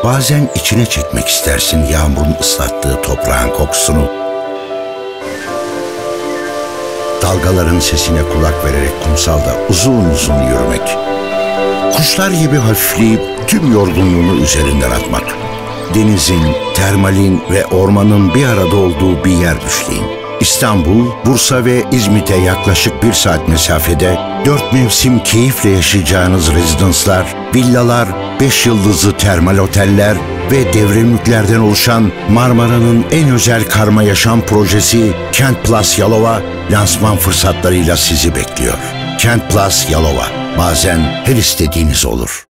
Bazen içine çekmek istersin yağmurun ıslattığı toprağın kokusunu. Dalgaların sesine kulak vererek kumsalda uzun uzun yürümek. Kuşlar gibi hafifleyip tüm yorgunluğunu üzerinden atmak. Denizin, termalin ve ormanın bir arada olduğu bir yer düşleyin. İstanbul, Bursa ve İzmit'e yaklaşık 1 saat mesafede 4 mevsim keyifle yaşayacağınız rezidanslar, villalar, 5 yıldızlı termal oteller ve devremliklerden oluşan Marmara'nın en özel karma yaşam projesi Kent Plus Yalova lansman fırsatlarıyla sizi bekliyor. Kent Plus Yalova, bazen her istediğiniz olur.